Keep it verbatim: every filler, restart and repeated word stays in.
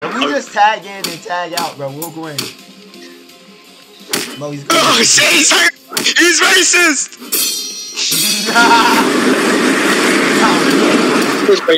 If we just tag in and tag out, bro, we'll go in. Bro, he's good. Oh shit, he's, he's racist!